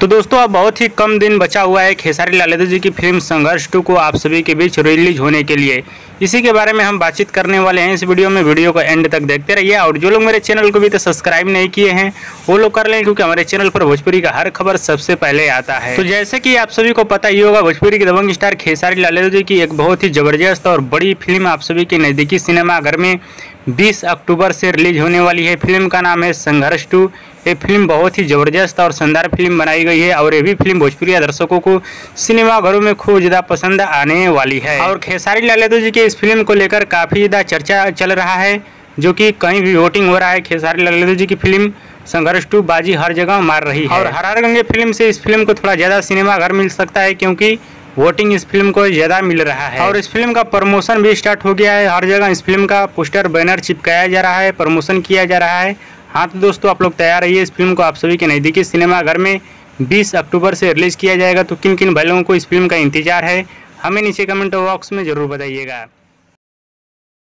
तो दोस्तों अब बहुत ही कम दिन बचा हुआ है खेसारी लाल यादव जी की फिल्म संघर्ष 2 को आप सभी के बीच रिलीज होने के लिए। इसी के बारे में हम बातचीत करने वाले हैं इस वीडियो में। वीडियो को एंड तक देखते रहिए और जो लोग मेरे चैनल को भी तो सब्सक्राइब नहीं किए हैं वो लोग कर लें, क्योंकि हमारे चैनल पर भोजपुरी का हर खबर सबसे पहले आता है। तो जैसे कि आप सभी को पता ही होगा, भोजपुरी के दबंग स्टार खेसारी लाल यादव जी की एक बहुत ही जबरदस्त और बड़ी फिल्म आप सभी के नज़दीकी सिनेमाघर में 20 अक्टूबर से रिलीज होने वाली है। फिल्म का नाम है संघर्ष 2। ये फिल्म बहुत ही ज़बरदस्त और शानदार फिल्म बनाई गई है और ये भी फिल्म भोजपुरी दर्शकों को सिनेमाघरों में खूब ज़्यादा पसंद आने वाली है। और खेसारी लाल यादव जी के इस फिल्म को लेकर काफ़ी ज़्यादा चर्चा चल रहा है, जो कि कहीं भी वोटिंग हो रहा है। खेसारी लाल यादव जी की फिल्म संघर्ष 2 बाजी हर जगह मार रही है और हर गंगे फिल्म से इस फिल्म को थोड़ा ज़्यादा सिनेमाघर मिल सकता है, क्योंकि वोटिंग इस फिल्म को ज़्यादा मिल रहा है। और इस फिल्म का प्रमोशन भी स्टार्ट हो गया है। हर जगह इस फिल्म का पोस्टर बैनर चिपकाया जा रहा है, प्रमोशन किया जा रहा है। हाँ तो दोस्तों, आप लोग तैयार रहिए। इस फिल्म को आप सभी के नज़दीकी सिनेमाघर में 20 अक्टूबर से रिलीज़ किया जाएगा। तो किन किन भाई लोगों को इस फिल्म का इंतजार है, हमें नीचे कमेंट बॉक्स में ज़रूर बताइएगा।